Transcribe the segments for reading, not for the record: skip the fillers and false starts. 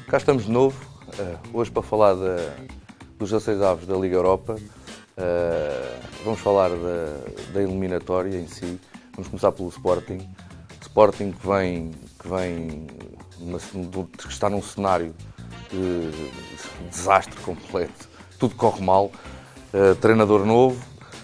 Cá estamos de novo, hoje para falar dos 16 avos da Liga Europa. Vamos falar da eliminatória em si. Vamos começar pelo Sporting. Sporting que está num cenário de desastre completo. Tudo corre mal. Treinador novo.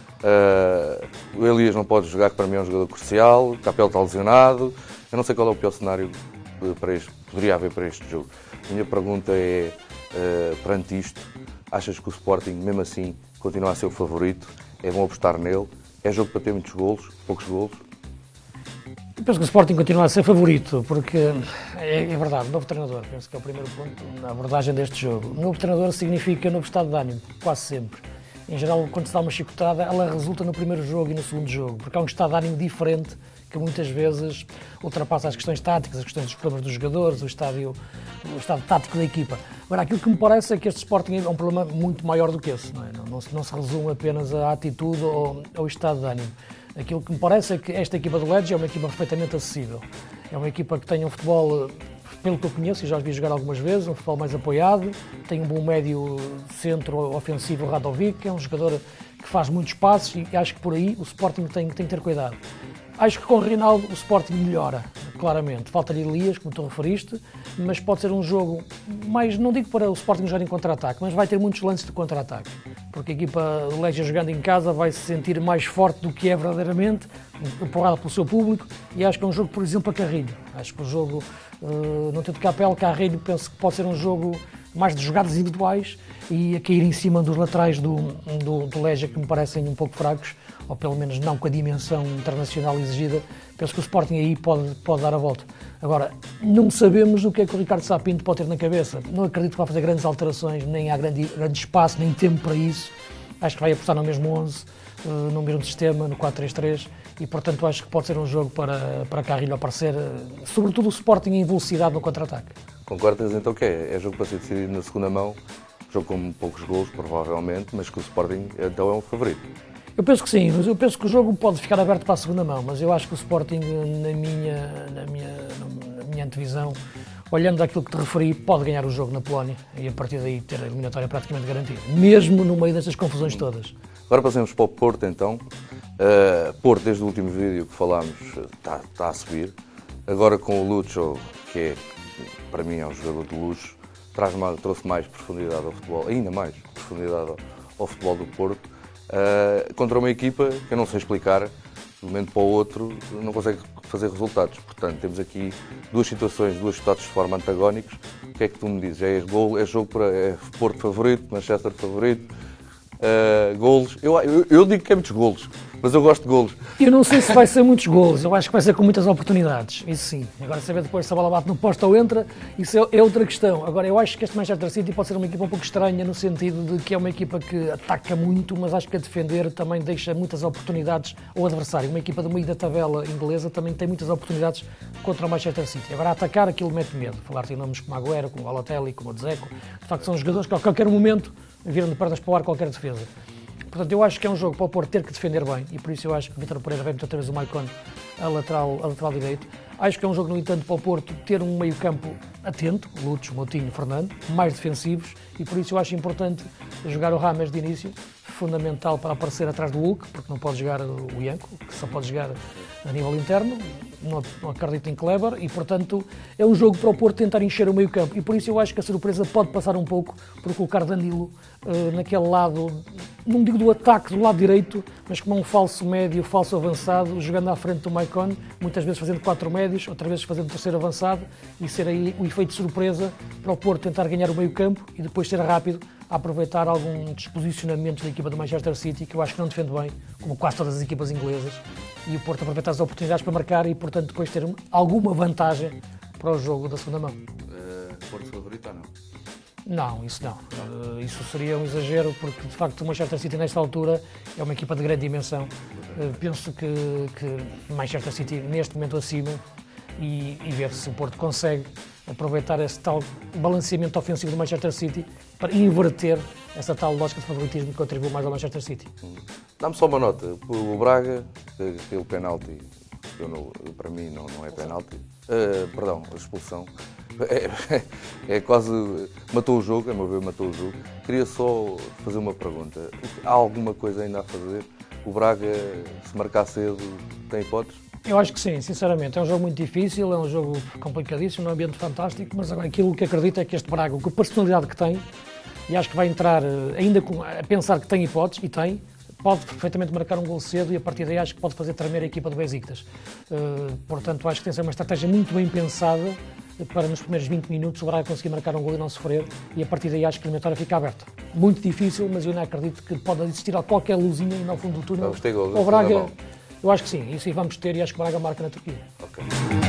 O Elias não pode jogar, que para mim é um jogador crucial. O Capel está lesionado. Eu não sei qual é o pior cenário poderia haver para este jogo. A minha pergunta é, perante isto, achas que o Sporting, mesmo assim, continua a ser o favorito? É bom apostar nele? É jogo para ter muitos golos, poucos golos? Eu penso que o Sporting continua a ser favorito, porque é verdade, novo treinador, penso que é o primeiro ponto na abordagem deste jogo. Novo treinador significa novo estado de ânimo, quase sempre. Em geral, quando se dá uma chicotada, ela resulta no primeiro jogo e no segundo jogo, porque há um estado de ânimo diferente que muitas vezes ultrapassa as questões táticas, as questões dos problemas dos jogadores, o estado tático da equipa. Agora, aquilo que me parece é que este Sporting é um problema muito maior do que esse. Não se resume apenas à atitude ou ao estado de ânimo. Aquilo que me parece é que esta equipa do Ledge é uma equipa perfeitamente acessível. É uma equipa que tem um futebol, pelo que eu conheço, e já os vi jogar algumas vezes, um futebol mais apoiado, tem um bom médio centro ofensivo, o Radovic, é um jogador que faz muitos passos e acho que por aí o Sporting tem que ter cuidado. Acho que com o Reinaldo o Sporting melhora, claramente. Falta-lhe Elias, como tu referiste, mas pode ser um jogo mais, não digo para o Sporting jogar em contra-ataque, mas vai ter muitos lances de contra-ataque. Porque a equipa do Legia jogando em casa vai se sentir mais forte do que é verdadeiramente, empurrada pelo seu público, e acho que é um jogo, por exemplo, para Carrilho. Acho que o jogo, não tendo Capel, Carrilho, penso que pode ser um jogo mais de jogadas individuais e a cair em cima dos laterais do Legia, que me parecem um pouco fracos, ou pelo menos não com a dimensão internacional exigida. Penso que o Sporting aí pode dar a volta. Agora, não sabemos o que é que o Ricardo Sá Pinto pode ter na cabeça. Não acredito que vai fazer grandes alterações, nem há grande espaço, nem tempo para isso. Acho que vai apostar no mesmo 11, no mesmo sistema, no 4-3-3, e portanto acho que pode ser um jogo para Carrilho aparecer, sobretudo o Sporting em velocidade no contra-ataque. Concordas então que é jogo para ser decidido na segunda mão, jogo com poucos golos provavelmente, mas que o Sporting então é um favorito? Eu penso que sim, mas eu penso que o jogo pode ficar aberto para a segunda mão, mas eu acho que o Sporting, na minha antevisão, olhando aquilo que te referi, pode ganhar o jogo na Polónia e a partir daí ter a eliminatória praticamente garantida, mesmo no meio destas confusões todas. Agora passemos para o Porto então. Porto, desde o último vídeo que falámos, está a subir. Agora com o Lucho, que é, para mim é um jogador de luxo, trouxe mais profundidade ao futebol, ainda mais profundidade ao futebol do Porto. Contra uma equipa que eu não sei explicar, de um momento para o outro não consegue fazer resultados. Portanto, temos aqui duas situações, duas situações de forma antagónicos. O que é que tu me dizes? É jogo para Porto favorito, Manchester favorito, golos? Eu digo que é muitos golos, mas eu gosto de golos. Eu não sei se vai ser muitos golos, eu acho que vai ser com muitas oportunidades, isso sim. Agora, saber depois se a bola bate no posto ou entra, isso é outra questão. Agora, eu acho que este Manchester City pode ser uma equipa um pouco estranha, no sentido de que é uma equipa que ataca muito, mas acho que a defender também deixa muitas oportunidades ao adversário. Uma equipa do meio da tabela inglesa também tem muitas oportunidades contra o Manchester City. Agora, a atacar aquilo mete medo. Falar em nomes como Agüero, como o Balotelli, como o Dzeko, de facto são jogadores que a qualquer momento viram de pernas para o ar qualquer defesa. Portanto, eu acho que é um jogo para o Porto ter que defender bem, e por isso eu acho que o Vítor Pereira vai meter outra vez o Maicon a lateral direito. Acho que é um jogo, no entanto, para o Porto ter um meio-campo atento, Lutz, Moutinho, Fernando, mais defensivos, e por isso eu acho importante jogar o Rames de início, fundamental para aparecer atrás do Hulk, porque não pode jogar o Janko, que só pode jogar a nível interno, não acredito em Kleber, e portanto é um jogo para o Porto tentar encher o meio-campo, e por isso eu acho que a surpresa pode passar um pouco por colocar Danilo naquele lado, não digo do ataque, do lado direito, mas como um falso médio, falso avançado, jogando à frente do Maicon, muitas vezes fazendo 4 médios, outras vezes fazendo terceiro avançado, e ser aí o efeito de surpresa para o Porto tentar ganhar o meio-campo e depois ser rápido a aproveitar algum desposicionamento da equipa do Manchester City, que eu acho que não defende bem, como quase todas as equipas inglesas, e o Porto aproveitar as oportunidades para marcar e, portanto, depois ter alguma vantagem para o jogo da segunda mão. Porto favorito ou não? Não, isso não. Isso seria um exagero, porque de facto o Manchester City nesta altura é uma equipa de grande dimensão. Penso que Manchester City neste momento acima e ver se o Porto consegue aproveitar esse tal balanceamento ofensivo do Manchester City para inverter essa tal lógica de favoritismo que contribui mais ao Manchester City. Dá-me só uma nota. O Braga, aquele penalti, para mim não é penalti, perdão, a expulsão. É quase... matou o jogo, a meu ver, matou o jogo. Queria só fazer uma pergunta. Há alguma coisa ainda a fazer? O Braga, se marcar cedo, tem hipóteses? Eu acho que sim, sinceramente. É um jogo muito difícil, é um jogo complicadíssimo, um ambiente fantástico, mas agora aquilo que acredito é que este Braga, com a personalidade que tem, e acho que vai entrar ainda a pensar que tem hipóteses, e tem, pode perfeitamente marcar um gol cedo e a partir daí acho que pode fazer tremer a equipa do Besiktas. Portanto, acho que tem que ser uma estratégia muito bem pensada para nos primeiros 20 minutos o Braga conseguir marcar um gol e não sofrer, e a partir daí acho que a eliminatória fica aberta. Muito difícil, mas eu não acredito que pode existir qualquer luzinha ainda ao fundo do túnel. Vamos ter gol, o Braga, eu acho que sim, isso aí vamos ter, e acho que o Braga marca na Turquia. Okay.